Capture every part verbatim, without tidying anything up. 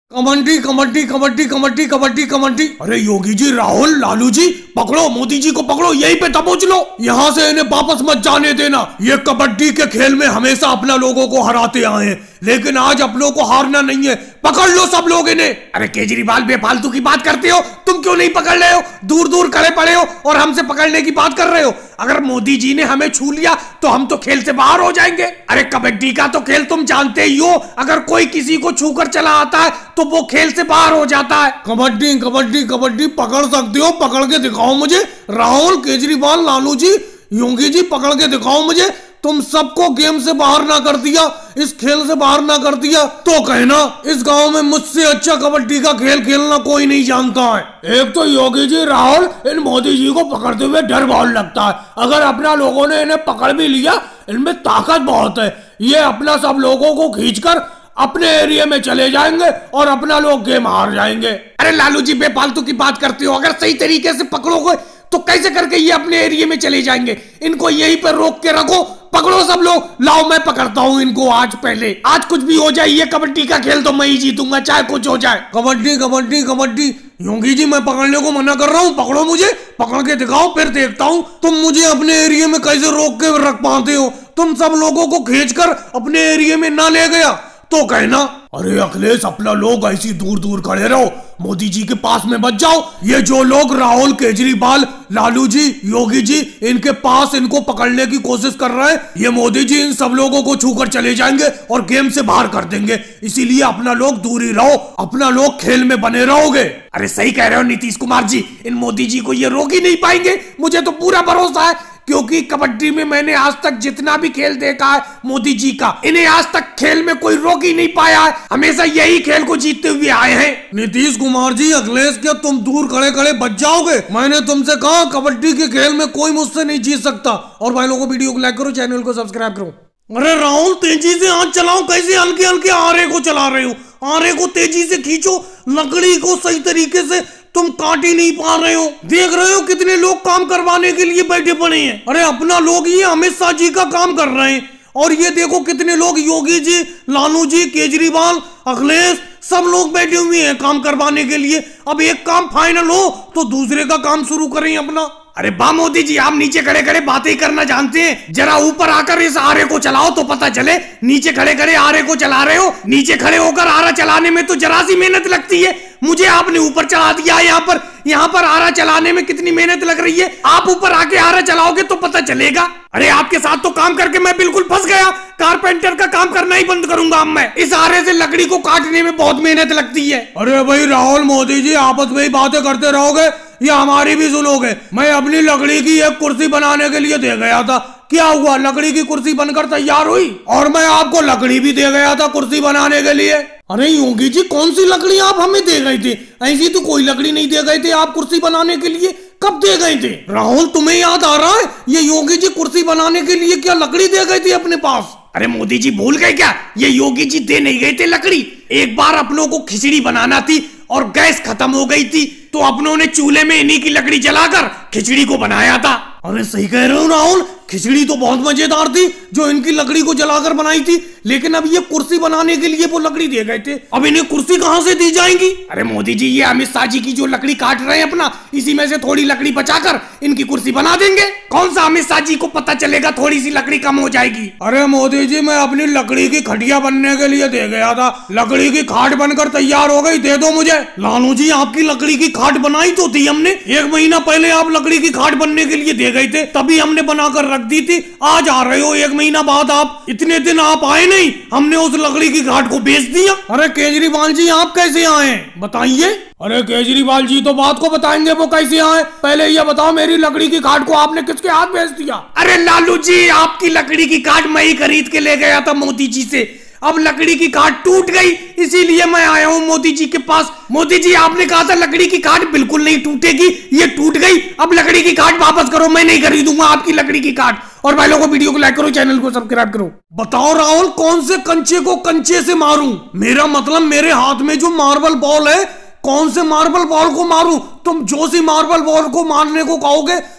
कबड्डी कबड्डी कबड्डी कबड्डी कबड्डी कबड्डी। अरे योगी जी, राहुल, लालू जी, पकड़ो मोदी जी को, पकड़ो, यहीं पे दबोच लो, यहाँ से इन्हें वापस मत जाने देना। ये कबड्डी के खेल में हमेशा अपना लोगों को हराते आए हैं, लेकिन आज अपनों को हारना नहीं है। पकड़ लो सब लोग इन्हें। अरे केजरीवाल, बेफालतू की बात करते हो, तुम क्यों नहीं पकड़ रहे हो? दूर दूर खड़े पड़े हो और हमसे पकड़ने की बात कर रहे हो। अगर मोदी जी ने हमें छू लिया तो हम तो खेल से बाहर हो जाएंगे। अरे कबड्डी का तो खेल तुम जानते ही हो, अगर कोई किसी को छू कर चला आता है तो वो खेल से बाहर हो जाता है। कबड्डी कबड्डी कबड्डी पकड़ सकते हो, पकड़ के दिखाओ मुझे। राहुल, केजरीवाल, लालू जी, योगी जी, पकड़ के दिखाओ मुझे। तुम सबको गेम से बाहर ना कर दिया, इस खेल से बाहर ना कर दिया तो कहना इस गांव में मुझसे अच्छा कबड्डी का खेल खेलना कोई नहीं जानता है। एक तो योगी जी, राहुल, इन मोदी जी को पकड़ते हुए डर बहुत लगता है। अगर अपना लोगों ने इन्हें पकड़ भी लिया, इनमें ताकत बहुत है, ये अपना सब लोगों को खींचकर अपने एरिया में चले जाएंगे और अपना लोग गेम हार जाएंगे। अरे लालू जी, बेफालतू की बात करते हो। अगर सही तरीके से पकड़ोगे तो कैसे करके ये अपने एरिया में चले जाएंगे? इनको यहीं पर रोक के रखो, पकड़ो सब लोग। लाओ, मैं पकड़ता हूँ इनको आज। पहले आज कुछ भी हो जाए, ये कबड्डी का खेल तो मैं ही जीतूंगा, चाहे कुछ हो जाए। कबड्डी कबड्डी कबड्डी। योगी जी, मैं पकड़ने को मना कर रहा हूँ, पकड़ो मुझे, पकड़ के दिखाओ, फिर देखता हूँ तुम मुझे अपने एरिया में कैसे रोक के रख पाते हो। तुम सब लोगों को खींचकर अपने एरिया में ना ले गया तो कहना अरे अखिलेश, अपना लोग ऐसी दूर दूर खड़े रहो, मोदी जी के पास में बच जाओ। ये जो लोग राहुल, केजरीवाल, लालू जी, योगी जी, इनके पास इनको पकड़ने की कोशिश कर रहे हैं, ये मोदी जी इन सब लोगों को छूकर चले जाएंगे और गेम से बाहर कर देंगे। इसीलिए अपना लोग दूर ही रहो, अपना लोग खेल में बने रहोगे। अरे सही कह रहे हो नीतीश कुमार जी, इन मोदी जी को ये रोक ही नहीं पाएंगे, मुझे तो पूरा भरोसा है। क्योंकि कबड्डी में मैंने आज तक जितना भी खेल देखा है मोदी जी का, इन्हें आज तक खेल में कोई रोक ही नहीं पाया है, हमेशा यही खेल को जीतते हुए आए हैं। नीतीश कुमार जी, अखिलेश, क्या तुम दूर खड़े खड़े बच जाओगे? मैंने तुमसे कहा कबड्डी के खेल में कोई मुझसे नहीं जीत सकता। और भाई लोगों, वीडियो को लाइक करो, चैनल को सब्सक्राइब करो। अरे राहुल, तेजी से हाथ चलाओ, कैसे हल्के हल्के आरे को चला रहे हो? आरे को तेजी से खींचो, लकड़ी को सही तरीके से तुम काट ही नहीं पा रहे हो। देख रहे हो कितने लोग काम करवाने के लिए बैठे पड़े हैं। अरे अपना लोग ये अमित शाह जी का काम कर रहे हैं, और ये देखो कितने लोग, योगी जी, लालू जी, केजरीवाल, अखिलेश, सब लोग बैठे हुए हैं काम करवाने के लिए। अब एक काम फाइनल हो तो दूसरे का काम शुरू करें अपना। अरे बा मोदी जी, आप नीचे खड़े खड़े बातें करना जानते हैं, जरा ऊपर आकर इस आरे को चलाओ तो पता चले। नीचे खड़े खड़े आरे को चला रहे हो, नीचे खड़े होकर आरा चलाने में तो जरा सी मेहनत लगती है। मुझे आपने ऊपर चला दिया, यहाँ पर यहाँ पर आरा चलाने में कितनी मेहनत लग रही है। आप ऊपर आके आरा चलाओगे तो पता चलेगा। अरे आपके साथ तो काम करके मैं बिल्कुल फंस गया, कारपेंटर का काम करना ही बंद करूंगा अब मैं। इस आरे से लकड़ी को काटने में बहुत मेहनत लगती है। अरे भाई राहुल, मोदी जी, आपस में ही बातें करते रहोगे या हमारी भी सुनोगे? मैं अपनी लकड़ी की एक कुर्सी बनाने के लिए दे गया था, क्या हुआ? लकड़ी की कुर्सी बनकर तैयार हुई और मैं आपको लकड़ी भी दे गया था कुर्सी बनाने के लिए। अरे योगी जी, कौन सी लकड़ी आप हमें दे गए थे? ऐसी तो कोई लकड़ी नहीं दे गए थे आप कुर्सी बनाने के लिए। कब दे गए थे? राहुल, तुम्हें याद आ रहा है? ये योगी जी कुर्सी बनाने के लिए क्या लकड़ी दे गए थे अपने पास? अरे मोदी जी, भूल गए क्या? ये योगी जी दे नहीं गए थे लकड़ी। एक बार अपनों को खिचड़ी बनाना थी और गैस खत्म हो गई थी, तो अपनों ने चूल्हे में इन्हीं की लकड़ी जलाकर खिचड़ी को बनाया था। अरे सही कह रहे हो राहुल, खिचड़ी तो बहुत मजेदार थी जो इनकी लकड़ी को जलाकर बनाई थी, लेकिन अब ये कुर्सी बनाने के लिए वो लकड़ी दे गए थे। अब इन्हें कुर्सी कहाँ से दी जाएगी? अरे मोदी जी, ये अमित शाह जी की जो लकड़ी काट रहे हैं अपना, इसी में से थोड़ी लकड़ी बचाकर इनकी कुर्सी बना देंगे। कौन सा अमित शाह जी को पता चलेगा थोड़ी सी लकड़ी कम हो जाएगी? अरे मोदी जी, मैं अपनी लकड़ी की खटिया बनने के लिए दे गया था, लकड़ी की खाट बनकर तैयार हो गई, दे दो मुझे। लालू जी, आपकी लकड़ी की खाट बनाई तो थी हमने, एक महीना पहले आप लकड़ी की खाट बनने के लिए दे गए थे, तभी हमने बनाकर रख दी थी। आज आ रहे हो एक महीना बाद आप, इतने दिन आप आए नहीं, हमने उस लकड़ी की खाट को बेच दिया। अरे केजरीवाल जी, आप कैसे आए बताइए? अरे केजरीवाल जी तो बात को बताएंगे वो कैसे आए, पहले ये बताओ मेरी लकड़ी की खाट को आपने किसके हाथ बेच दिया? अरे लालू जी, आपकी लकड़ी की खाट मैं ही खरीद के ले गया था मोदी जी से, अब लकड़ी की खाट टूट गई, इसीलिए मैं आया हूँ मोदी जी के पास। मोदी जी, आपने कहा था लकड़ी की खाट बिल्कुल नहीं टूटेगी, ये टूट गई, अब लकड़ी की खाट वापस करो, मैं नहीं खरीदूंगा आपकी लकड़ी की खाट। और भाई लोगों, वीडियो को लाइक करो, चैनल को सब्सक्राइब करो। बताओ राहुल, कौन से कंचे को कंचे से मारूं? मेरा मतलब मेरे हाथ में जो मार्बल बॉल है, कौन से मार्बल बॉल को मारूं? तुम जो सी मार्बल बॉल को मारने को कहोगे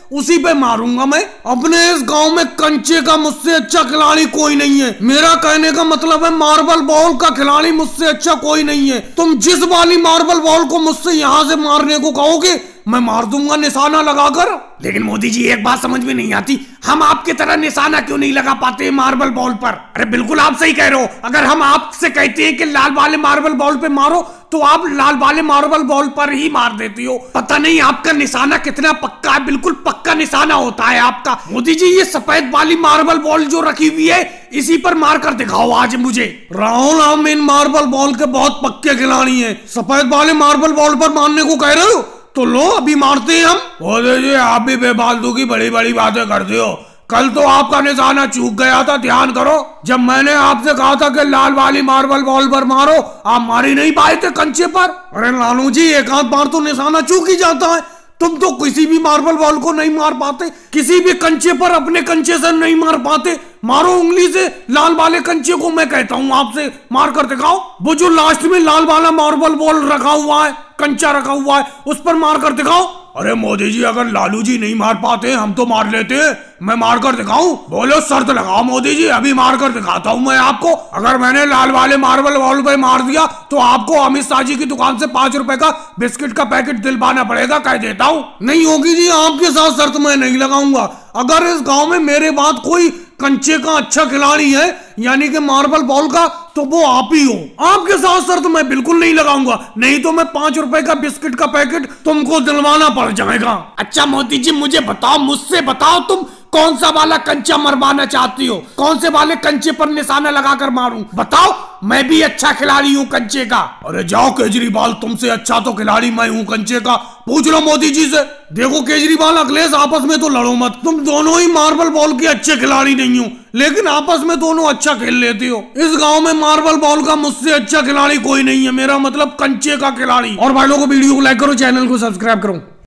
उसी पे मारूंगा मैं। अपने इस गांव में कंचे का मुझसे अच्छा खिलाड़ी कोई नहीं है। मेरा कहने का मतलब है मार्बल बॉल का खिलाड़ी मुझसे अच्छा कोई नहीं है। तुम जिस वाली मार्बल बॉल को मुझसे यहाँ से मारने को कहोगे मैं मार दूंगा निशाना लगाकर। लेकिन मोदी जी एक बात समझ में नहीं आती, हम आपके तरह निशाना क्यों नहीं लगा पाते मार्बल बॉल पर? अरे बिल्कुल आप सही कह रहे हो। अगर हम आपसे कहते हैं कि लाल वाले मार्बल बॉल पे मारो तो आप लाल वाले मार्बल बॉल पर ही मार देती हो। पता नहीं आपका निशाना कितना पक्का है, बिल्कुल पक्का निशाना होता है आपका। मोदी जी ये सफेद वाली मार्बल बॉल जो रखी हुई है इसी पर मार कर दिखाओ आज मुझे। राहुल हम इन मार्बल बॉल के बहुत पक्के खिलाड़ी हैं। सफेद वाले मार्बल बॉल पर मारने को कह रहे हो तो लो अभी मारते हैं हम। मोदी जी आप भी बेफालतू की बड़ी बड़ी बातें करते हो। कल तो आपका निशाना चूक गया था, ध्यान करो। जब मैंने आपसे कहा था कि लाल वाली मार्बल बॉल पर मारो, आप मार ही नहीं पाए थे कंचे पर। अरे लालू जी एक आध बार तो निशाना चूक ही जाता है। तुम तो किसी भी मार्बल बॉल को नहीं मार पाते, किसी भी कंचे पर अपने कंचे से नहीं मार पाते। मारो उंगली से लाल वाले कंचे को। मैं कहता हूँ आपसे मार कर दिखाओ। वो जो लास्ट में लाल वाला मार्बल बॉल रखा हुआ है, कंचा रखा हुआ है, उस पर मार कर दिखाओ। अरे मोदी जी अगर लालू जी नहीं मार पाते हम तो मार लेते हैं। मैं मार कर दिखाऊं? बोलो शर्त लगाओ मोदी जी, अभी मार कर दिखाता हूं मैं आपको। अगर मैंने लाल वाले मार्बल बॉल पे मार दिया तो आपको अमित शाह जी की दुकान से पांच रुपए का बिस्किट का पैकेट दिलवाना पड़ेगा, कह देता हूं। नहीं होगी जी, आपके साथ शर्त मैं नहीं लगाऊंगा। अगर इस गांव में मेरे बाद कोई कंचे का अच्छा खिलाड़ी है यानी कि मार्बल बॉल का तो वो आप ही हो। आपके साथ शर्त मैं बिल्कुल नहीं लगाऊंगा, नहीं तो मैं पांच रुपए का बिस्किट का पैकेट तुमको दिलवाना पड़ जाएगा। अच्छा मोदी जी मुझे बताओ, मुझसे बताओ तुम कौन सा वाला कंचा मरवाना चाहती हो? कौन से वाले कंचे पर निशाना लगाकर मारूं? बताओ, मैं भी अच्छा खिलाड़ी हूँ कंचे का। अरे जाओ केजरीवाल, तुमसे अच्छा तो खिलाड़ी मैं हूँ कंचे का। पूछ लो मोदी जी से। देखो केजरीवाल अखिलेश आपस में तो लड़ो मत, तुम दोनों ही मार्बल बॉल के अच्छे खिलाड़ी नहीं हो, लेकिन आपस में दोनों अच्छा खेल लेते हो। इस गांव में मार्बल बॉल का मुझसे अच्छा खिलाड़ी कोई नहीं है, मेरा मतलब कंचे का खिलाड़ी। और भाई लोगों को वीडियो को लाइक करो, चैनल को सब्सक्राइब करो।